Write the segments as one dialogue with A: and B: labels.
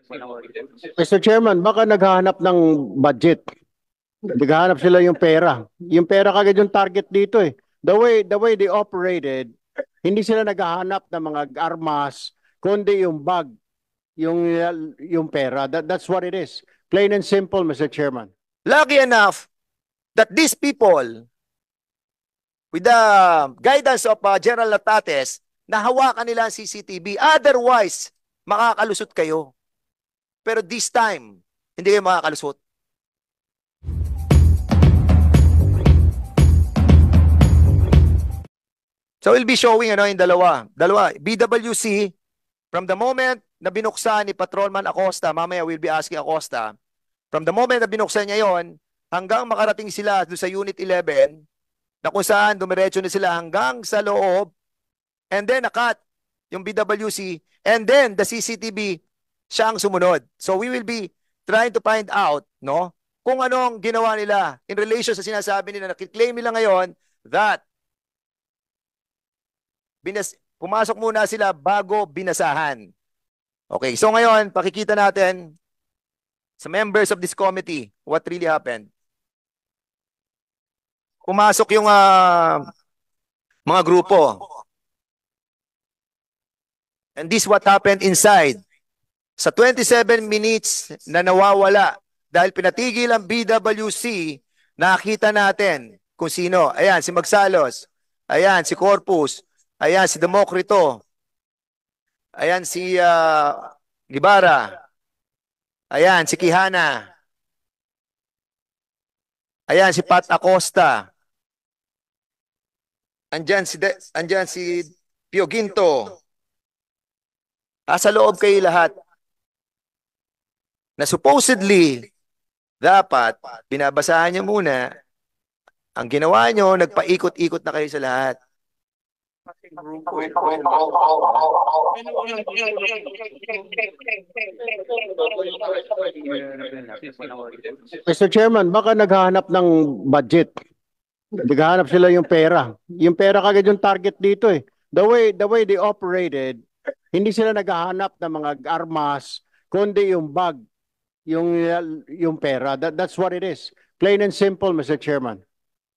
A: Mr. Chairman, baka naghahanap ng budget. Naghahanap sila yung pera. Yung pera kagad yung target dito eh. The way they operated, hindi sila naghahanap ng mga armas, kundi yung bag, yung yung pera. That's what it is. Plain and simple, Mr. Chairman.
B: Lucky enough that these people, with the guidance of General Latates, nahawakan nila ang CCTV. Otherwise, makakalusot kayo. Pero this time, hindi kayo makakalusot. So we'll be showing in dalawa. BWC, from the moment na binuksan ni Patrolman Acosta, mamaya we'll be asking Acosta, from the moment na binuksan niya yon, hanggang makarating sila doon sa Unit 11, na kung saan dumiretso na sila hanggang sa loob, and then nakat yung BWC, and then the CCTV, siya ang sumunod. So we will be trying to find out, no, kung anong ginawa nila in relation sa sinasabi nila, nakiklaim nila ngayon that pumasok muna sila bago binasahan. Okay, so ngayon, pakikita natin sa members of this committee what really happened. Pumasok yung mga grupo. And this what happened inside. Sa 27 minutes na nawawala dahil pinatigil ang BWC, nakita natin kung sino. Ayan, si Magsalos. Ayan, si Corpus. Ayan, si Democrito. Ayan, si Gibara. Ayan, si Quijana. Ayan, si Pat Acosta. Andyan si Pio Ginto. Sa loob kayo lahat. Na supposedly, dapat, binabasahan nyo muna. Ang ginawa nyo, nagpaikot-ikot na kayo sa lahat.
A: Mr. Chairman, baka naghahanap ng budget. Naghahanap sila yung pera. Yung pera kagad yung target dito eh. The way they operated, hindi sila naghahanap ng mga armas, kundi yung bag, yung pera. That's what it is. Plain and simple, Mr. Chairman.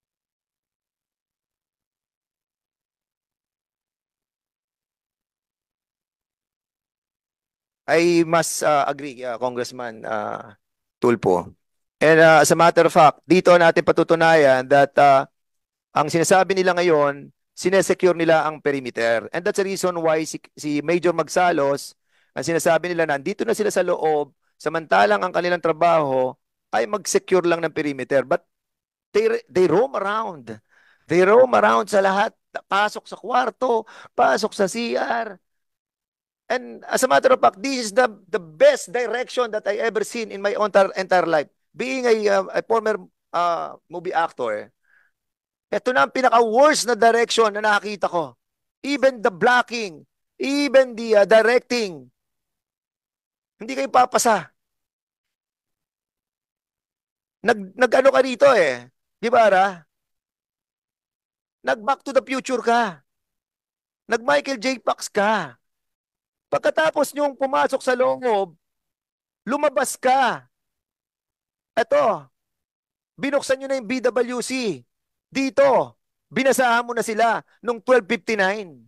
B: I must agree, Congressman Tulfo. And as a matter of fact, dito natin patutunayan that ang sinasabi nila ngayon, sinesecure nila ang perimeter. And that's the reason why si Major Magsalos, ang sinasabi nila, nandito na sila sa loob, samantalang ang kanilang trabaho ay mag-secure lang ng perimeter. But they roam around. They roam around sa lahat. Pasok sa kwarto, pasok sa CR. And as a matter of fact, this is the best direction that I ever seen in my entire life. Being a former movie actor, ito na ang pinaka-worst na direction na nakakita ko. Even the blocking, even the directing, hindi kayo papasa. Nag-ano ka dito eh. Di ba, Ara? Nag-Back to the Future ka. Nag-Michael J. Fox ka. Pagkatapos niyong pumasok sa loob, lumabas ka. Ito, binuksan niyo na yung BWC. Dito, binasahan mo na sila nung 12:59.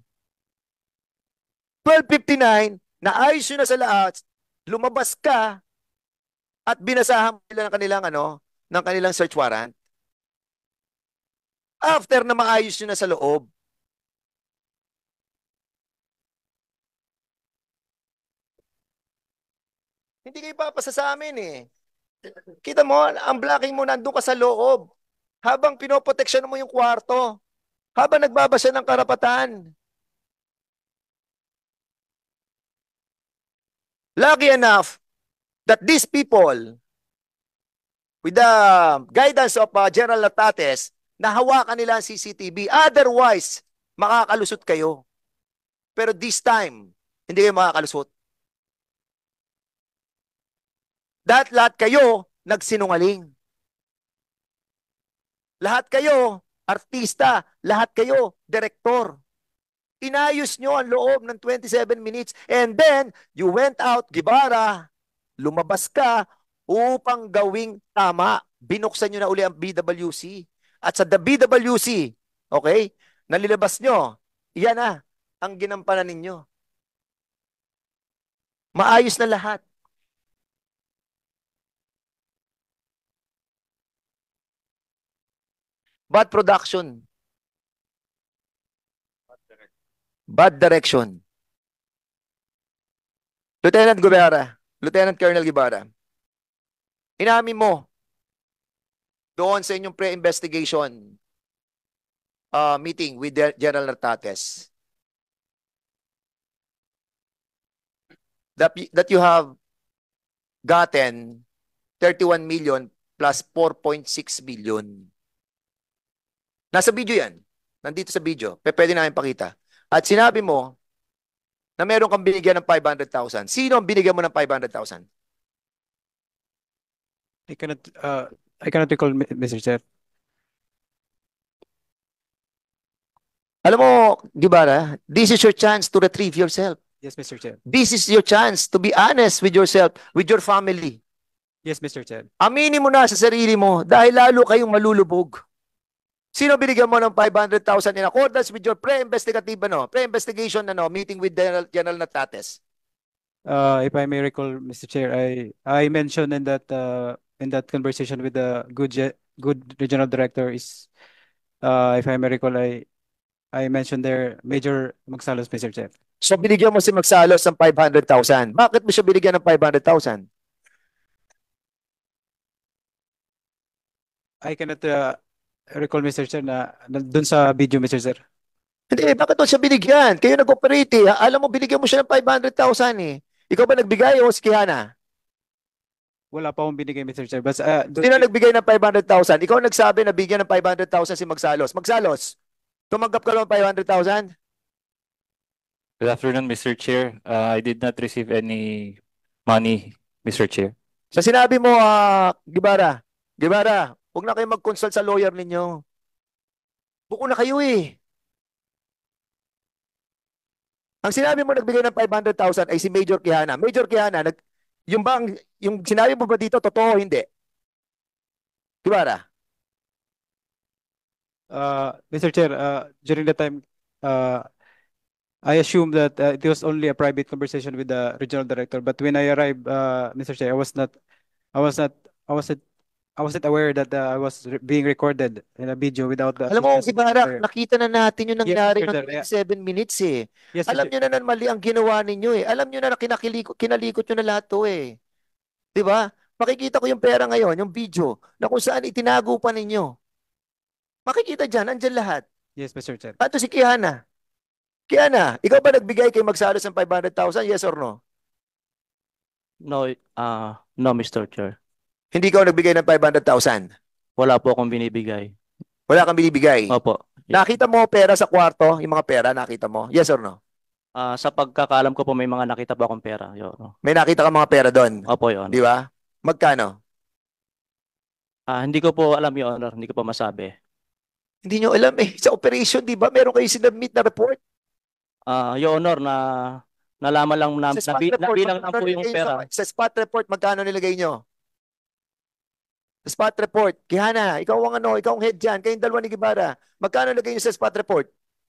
B: 12:59, naayos nyo na sa lahat, lumabas ka, at binasahan mo nila ng kanilang search warrant. After na maayos nyo na sa loob. Hindi kayo papasa sa amin eh. Kita mo, ang blocking mo nandun ka sa loob. Habang pinoproteksyon mo yung kwarto. Habang nagbabasa ng karapatan. Lucky enough that these people, with the guidance of General Latates, nahawakan nila ang CCTV. Otherwise, makakalusot kayo. Pero this time, hindi kayo makakalusot. Lahat kayo nagsinungaling. Lahat kayo artista, lahat kayo direktor. Inayos nyo ang loob ng 27 minutes and then you went out, Gibara, lumabas ka upang gawing tama. Binuksan nyo na uli ang BWC. At sa the BWC, okay, nalilabas nyo, yan na ang ginampanan ninyo. Maayos na lahat. Bad production. Bad direction. Lieutenant Guevara, Lieutenant Colonel Guevara, inamin mo doon sa inyong pre-investigation meeting with General Nartates that you have gotten 31 million plus 4.6 billion. Nasa video yan. Nandito sa video. Pwede namin pakita. At sinabi mo na meron kang binigyan ng 500,000. Sino ang binigyan mo ng 500,000?
C: I cannot recall, Mr. Chair.
B: Alam mo, Guevara, this is your chance to retrieve yourself.
C: Yes, Mr. Chair.
B: This is your chance to be honest with yourself, with your family.
C: Yes, Mr. Chair.
B: Aminin mo na sa sarili mo dahil lalo kayong malulubog. Sino binigyan mo ng 500,000 in accordance with your pre-investigation meeting with General Nartates?
C: If I may recall, Mr. Chair, I mentioned in that conversation with the good regional director is, if I may recall, I mentioned there Major Magsalos, Mr. Chair.
B: So binigyan mo si Magsalos ng 500,000. Bakit mo siya binigyan ng 500,000?
C: I cannot recall, Mr. Chair, na dun sa video, Mr. Chair.
B: Hindi, bakit mo siya binigyan? Kayo nag-operate eh. Alam mo, binigyan mo siya ng 500,000 eh. Ikaw ba nagbigay o si Kihana?
C: Wala pa akong binigay, Mr. Chair. But,
B: Sino nagbigay ng 500,000? Ikaw nagsabi na bigyan ng 500,000 si Magsalos. Magsalos, tumanggap ka lang ng 500,000?
D: Good afternoon, Mr. Chair. I did not receive any money, Mr. Chair.
B: Sa sinabi mo, Guevara, huwag na kayo mag-consult sa lawyer ninyo. Buko na kayo eh. Ang sinabi mo nagbigay ng 500,000 ay si Major Quijana. Major Quijana, yung sinabi mo ba dito, totoo hindi? Guevara?
C: Mr. Chair, during the time, I assume that it was only a private conversation with the regional director. But when I arrived, Mr. Chair, I wasn't aware that I was being recorded in a video without the.
B: Alam mo, Guevara, nakita na natin yung nangyari
C: Mr.
B: ng
C: Chair.
B: 7 minutes eh.
C: Yes,
B: Alam
C: Mr.
B: nyo na mali ang ginawa ninyo eh. Alam nyo na kinalikot nyo na lahat to eh. Di ba? Makikita ko yung pera ngayon, yung video, na kung saan itinago pa ninyo. Makikita dyan, andyan lahat.
C: Yes, Mr. Chair.
B: Pato si Quijana. Quijana, ikaw ba nagbigay kay Magsalos ng 500,000? Yes or no?
D: No, no, Mr. Chair.
B: Hindi ikaw nagbigay ng 500,000?
D: Wala po akong binibigay.
B: Wala kang binibigay?
D: Opo.
B: Nakita mo pera sa kwarto? Yung mga pera, nakita mo? Yes or no?
D: Sa pagkakaalam ko po, may mga nakita po akong pera.
B: May nakita ka mga pera doon?
D: Opo, Your Honor.
B: Di ba? Magkano?
D: Hindi ko po alam, Your Honor. Hindi ko po masabi.
B: Hindi nyo alam eh. Sa operation, di ba? Meron kayo sinubmit na report?
D: Your Honor, nalaman lang na
B: Sa spot report,
D: nabilang lang
B: magkano
D: po yung
B: nilagay
D: pera.
B: Sa spot report, magkano nilagay nyo? Sa spot report, Quijana, ikaw ang head dyan, kayong dalawa ni Guevara. Magkano nilagay nyo sa spot report?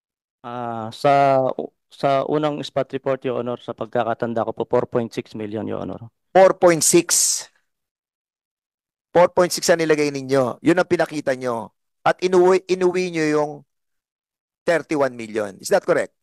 D: Sa unang spot report, Your Honor, sa pagkakatanda ko po, 4.6 million, Your Honor.
B: 4.6. 4.6 ang nilagay ninyo. Yun ang pinakita nyo. At inuwi nyo yung 31 million. Is that correct?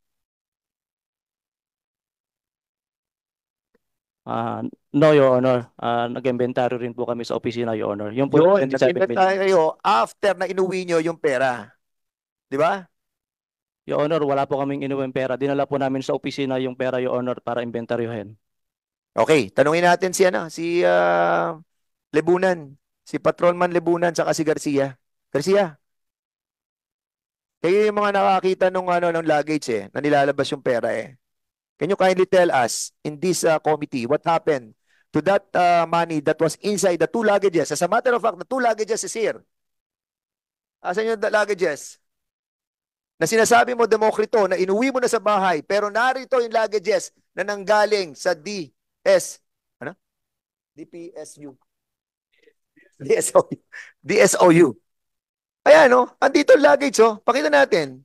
D: No, Your Honor. Nag-inventory rin po kami sa opisina, Your Honor. Yung po,
B: Yun,
D: 27 million.
B: nag-inventary kayo after na inuwi nyo yung pera. Di ba?
D: Your Honor, wala po kaming inuwing pera. Dinala po namin sa opisina yung pera, Your Honor, para inventaryohin.
B: Okay, tanungin natin si Lebunan, si Patrolman Lebunan saka si Garcia. Garcia, kayo yung mga nakakita ng luggage na nilalabas yung pera eh. Can you kindly tell us in this committee what happened to that money that was inside the two luggages? As a matter of fact, the two luggages is here. Asan yung luggages? Na sinasabi mo, Demokrito, na inuwi mo na sa bahay, pero narito yung luggages na nanggaling sa DS. Ano? DPSU. DSOU. DSOU. Ayan, no? Andito ang luggage, oh. Pakita natin.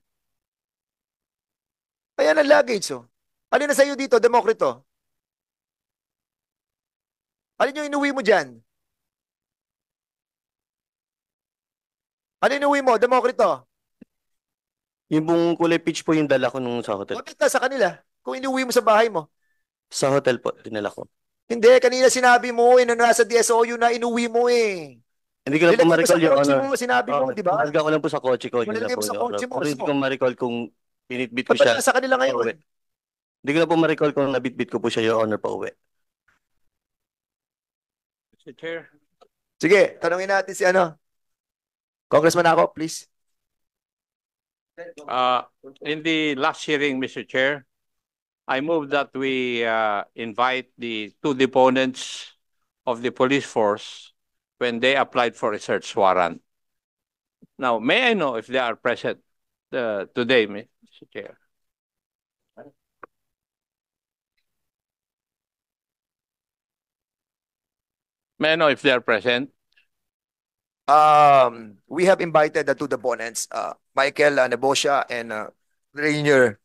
B: Ayan ang luggage, oh. Alin na sa'yo dito, Demokrito? Alin yung inuwi mo dyan? Alin inuwi mo, Demokrito?
E: Yung pong kulay peach po yung dala ko nung sa hotel.
B: Bakit ka sa kanila? Kung inuwi mo sa bahay mo.
E: Sa hotel po, dinala ko.
B: Hindi, kanina sinabi mo, na nasa DSOU na inuwi mo eh.
E: Hindi ko lang po
B: Nilagay mo
E: ma-recall,
B: sa
E: Your
B: kotse
E: Honor.
B: mo, sinabi mo, di ba?
E: Nalagay ko lang po sa kotse ko. Yun
B: Nilagay
E: lang
B: mo
E: po,
B: sa
E: Your Honor.
B: kotse mo,
E: Hindi
B: gusto
E: ko ma-recall kung binitbit ko
B: Ba't
E: siya.
B: nasa kanila ngayon?
E: pauwi. Hindi ko na po ma-recall kung nabitbit ko po siya, Your Honor, pa uwi.
F: Mr. Chair.
B: Sige, tanungin natin si ano. Congressman ako, please.
F: In the last hearing, Mr. Chair, I move that we invite the two deponents of the police force when they applied for a search warrant. Now, may I know if they are present today, Mr. Chair? May I know if they are present?
B: We have invited the two deponents, Michael Nebosha and Rainier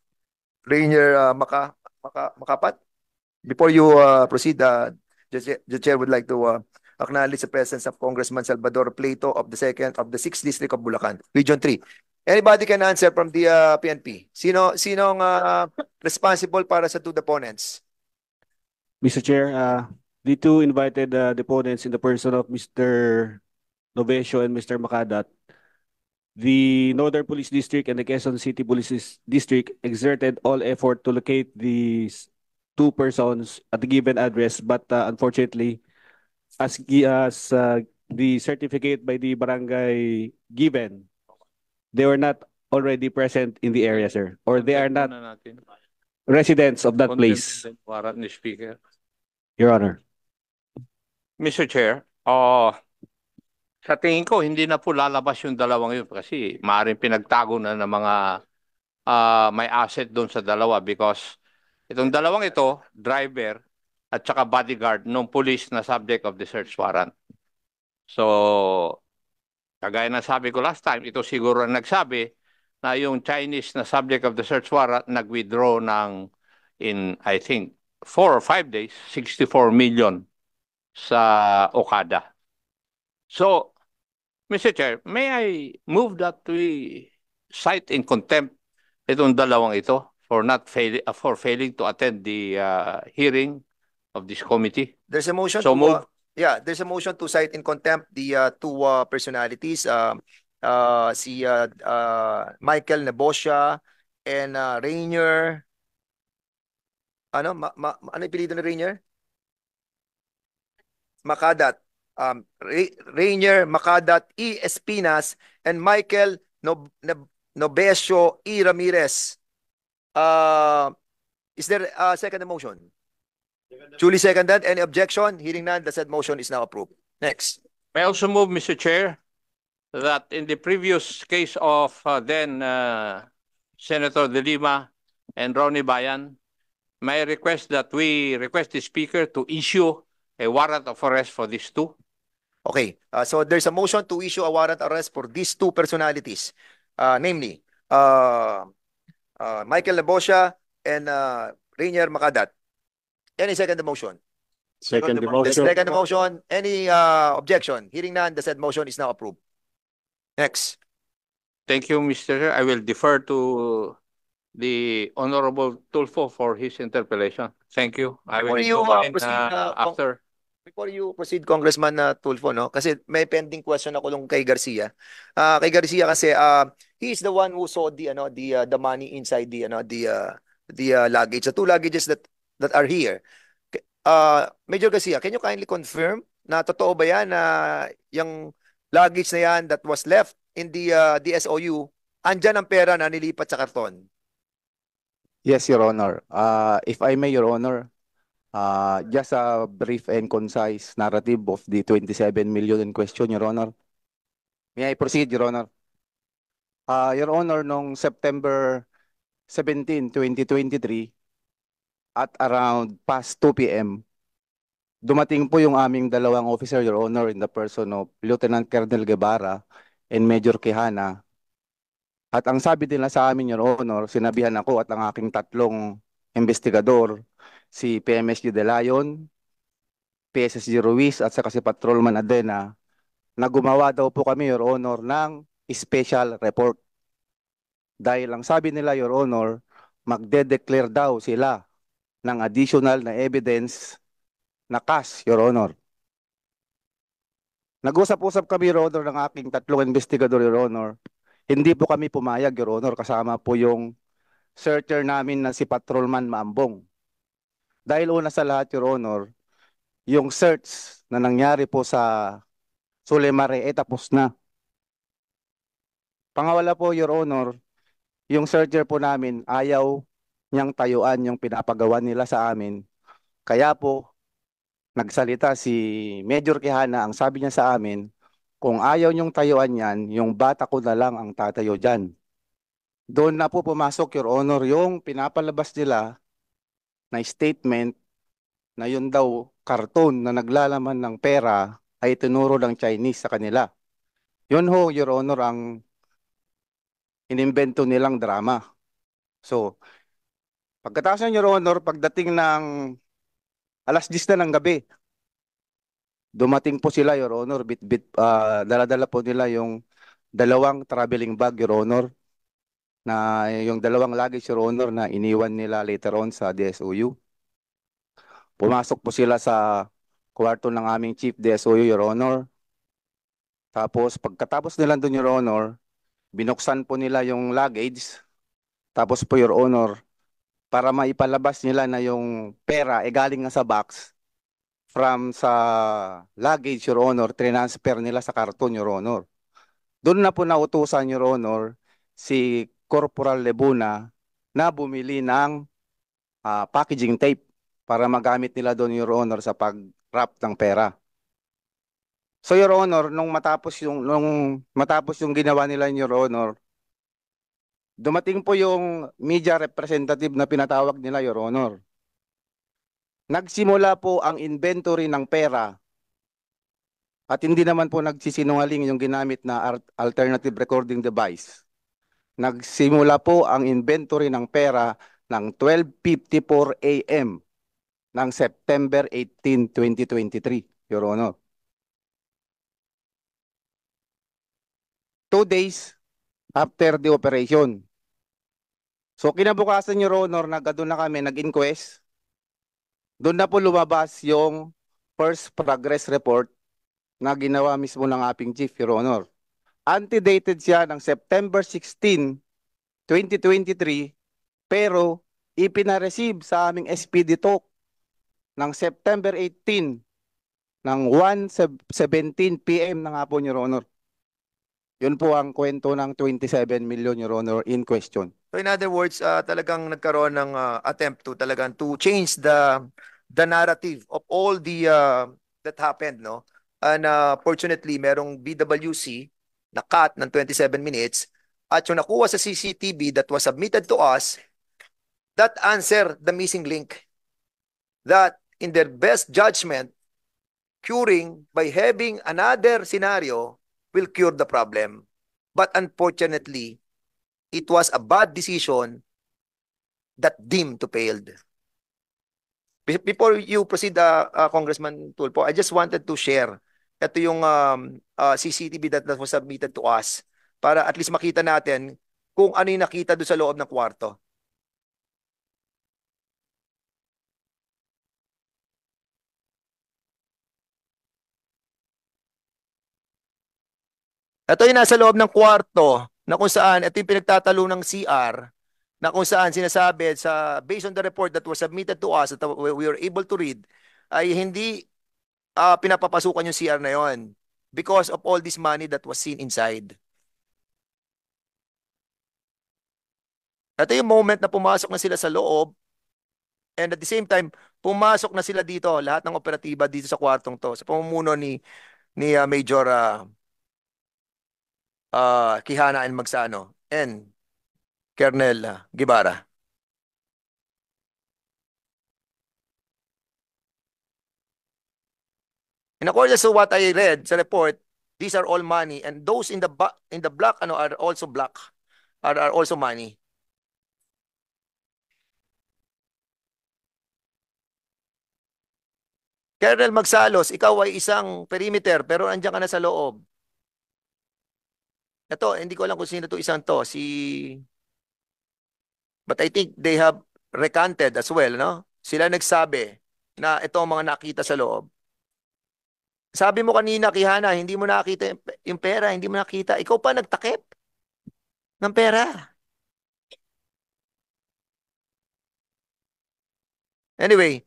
B: Makapat. Before you proceed, the chair would like to acknowledge the presence of Congressman Salvador Plato of the 6th District of Bulacan, Region 3. Anybody can answer from the PNP? Sinong responsible para sa two deponents?
G: Mr. Chair, the two invited deponents in the person of Mr. Novesio and Mr. Makadat, the Northern Police District and the Quezon City Police District exerted all effort to locate these two persons at the given address, but unfortunately, as the certificate by the barangay given, they were not already present in the area, sir, or they are not residents of that place,
F: Warrant ni Speaker.
G: Your Honor.
F: Mr. Chair, sa tingin ko, hindi na po lalabas yung dalawang yun kasi maaaring pinagtago na ng mga may asset doon sa dalawa because itong dalawang ito, driver at saka bodyguard ng police na subject of the search warrant. So, kagaya na sabi ko last time, ito siguro ang nagsabi na yung Chinese na subject of the search warrant nag-withdraw in, I think, 4 or 5 days, 64 million sa Okada. So, Mr. Chair, may I move that we cite in contempt itong dalawang ito for failing to attend the hearing of this committee?
B: There's a motion
F: So move.
B: there's a motion to cite in contempt the two personalities, si Michael Nebosha and Rainier. Ano yung apelyido ni Rainier? Makadat. Rainier Makadat E. Espinas and Michael Novesio E. Ramirez. Is there a second motion? Duly seconded. Any objection? Hearing none, the said motion is now approved. Next.
F: May I also move, Mr. Chair, that in the previous case of then Senator De Lima and Ronnie Bayan, may I request that we request the Speaker to issue a warrant of arrest for these two?
B: Okay, so there's a motion to issue a warrant arrest for these two personalities, namely Michael Nebosha and Rainier Makadat. Any second the motion?
A: Second the
B: The
A: motion.
B: second the motion. Any objection? Hearing none, the said motion is now approved. Next.
F: Thank you, Mr. Chair. I will defer to the Honorable Tulfo for his interpellation. Thank you. I will
B: Before you
F: join,
B: proceed,
F: after.
B: Before you proceed, Congressman Tulfo, no? Kasi may pending question ako lang kay Garcia. Kay Garcia kasi he is the one who saw the money inside the luggage, the two luggages that are here. Major Garcia, can you kindly confirm na totoo ba yan na yung luggage na yan that was left in the DSOU, andyan ang pera na nilipat sa karton?
H: Yes, Your Honor. If I may, Your Honor, just a brief and concise narrative of the 27 million in question, Your Honor. May I proceed, Your Honor? Your Honor, noong September 17, 2023, at around past 2 p.m., dumating po yung aming dalawang officer, Your Honor, in the person of Lieutenant Colonel Guevara and Major Quijana. At ang sabi nila sa amin, Your Honor, sinabihan ako at ang aking tatlong investigador, si PMSG De Leon, PSSG Ruiz at saka si Patrolman Adena, na gumawa daw po kami, Your Honor, ng special report. Dahil ang sabi nila, Your Honor, magde-declare daw sila ng additional na evidence na cash, Your Honor. Nag-usap-usap kami, Your Honor, ng aking tatlong investigador, Your Honor. Hindi po kami pumayag, Your Honor, kasama po yung searcher namin na si Patrolman Maambong. Dahil una sa lahat, Your Honor, yung search na nangyari po sa Sulemare tapos na. Pangawala po, Your Honor, yung searcher po namin ayaw niyang tayuan yung pinapagawa nila sa amin. Kaya po, nagsalita si Major Quijana, ang sabi niya sa amin, kung ayaw niyong tayuan yan, yung bata ko na lang ang tatayo dyan. Doon na po pumasok, Your Honor, yung pinapalabas nila na statement na yun daw karton na naglalaman ng pera ay tinuro ng Chinese sa kanila. Yun ho, Your Honor, ang inimbento nilang drama. So, pagkatapos ng Your Honor, pagdating ng alas 10 na ng gabi, dumating po sila, Your Honor, dala-dala po nila yung dalawang traveling bag, Your Honor, na yung dalawang luggage, Your Honor, na iniwan nila later on sa DSOU. Pumasok po sila sa kwarto ng aming Chief DSOU, Your Honor. Tapos, pagkatapos nila doon, Your Honor, binuksan po nila yung luggage. Tapos po, Your Honor, para maipalabas nila na yung pera galing nga sa box, from sa luggage, Your Honor, transfer nila sa karton, Your Honor. Doon na po nautusan, Your Honor, si Corporal Lebuna na bumili ng packaging tape para magamit nila doon, Your Honor, sa pag-wrap ng pera. So, Your Honor, nung matapos yung ginawa nila, Your Honor, dumating po yung media representative na pinatawag nila, Your Honor. Nagsimula po ang inventory ng pera at hindi naman po nagsisinungaling yung ginamit na alternative recording device. Nagsimula po ang inventory ng pera ng 12:54 a.m. ng September 18, 2023, Your Honor. 2 days after the operation. So kinabukasan, Your Honor, doon na kami nag-inquest. Doon na po lumabas yung first progress report na ginawa mismo ng ating Chief, Your Honor. Antedated siya ng September 16, 2023, pero ipinareceive sa aming SPD talk ng September 18 ng 1:17 p.m. ng hapon, Your Honor. Yun po ang kwento ng 27 million, Your Honor, in question.
B: So in other words, talagang nagkaroon ng attempt to talagang to change the narrative of all the that happened, no? And fortunately, merong BWC na cut ng 27 minutes at yung nakuha sa CCTV that was submitted to us, that answer the missing link. That in their best judgment, curing by having another scenario will cure the problem. But unfortunately, it was a bad decision that deemed to failed. Before you proceed, Congressman Tulfo, I just wanted to share ito yung CCTV that was submitted to us para at least makita natin kung ano yung nakita doon sa loob ng kwarto. Ito yung nasa loob ng kwarto na kung saan ito yung pinagtatalo ng CR na kung saan sinasabi sa based on the report that was submitted to us that we were able to read ay hindi pinapapasukan yung CR na yon because of all this money that was seen inside. Ito yung moment na pumasok na sila sa loob and at the same time pumasok na sila dito, lahat ng operatiba dito sa kwartong to sa pamumuno ni Major Quijana and Magsano and Colonel Guevara. In accordance to what I read sa report, these are all money, and those in the black are also are also money. Colonel Magsalos, ikaw ay isang perimeter pero andiyan ka na sa loob. Ito, hindi ko alam kung sino to isang to. But I think they have recanted as well, no? Sila nagsabi na ito ang mga nakita sa loob. Sabi mo kanina, Kihana, hindi mo nakita yung pera, hindi mo nakita. Ikaw pa nagtakip ng pera. Anyway,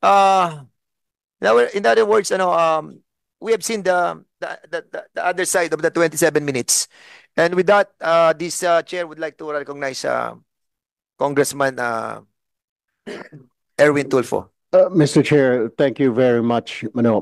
B: in other words, we have seen the other side of the 27 minutes. And with that, this chair would like to recognize Congressman Erwin Tulfo.
A: Mr. Chair, thank you very much.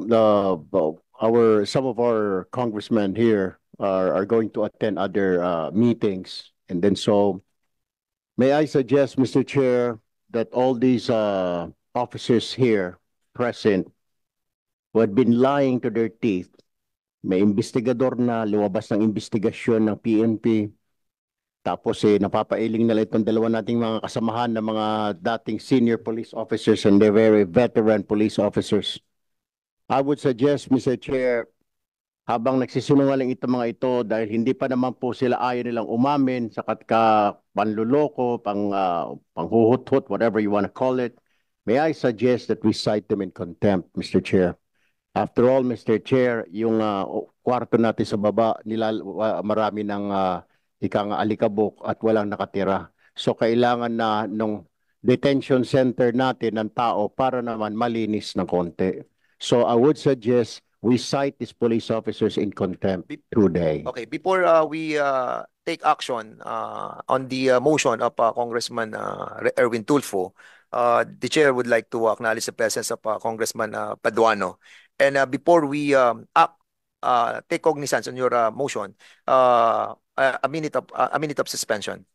A: Some of our congressmen here are going to attend other meetings, and then so may I suggest, Mr. Chair, that all these officers here present who had been lying to their teeth, may investigador na lumabas ng investigasyon ng PNP. Tapos napapailing nila itong dalawa nating mga kasamahan na mga dating senior police officers and they're very veteran police officers. I would suggest, Mr. Chair, habang nagsisinungaling itong mga ito dahil hindi pa naman po sila ayaw nilang umamin sa panluloko, panghuhut-hut, whatever you want to call it, may I suggest that we cite them in contempt, Mr. Chair. After all, Mr. Chair, yung kwarto natin sa baba, marami ng alikabok at walang nakatira. So kailangan na nung detention center natin ng tao para naman malinis ng konti. So I would suggest we cite these police officers in contempt today.
B: Okay, before we take action on the motion of Congressman Erwin Tulfo, the chair would like to acknowledge the presence of Congressman Paduano. And before we take cognizance on your motion, a minute of suspension.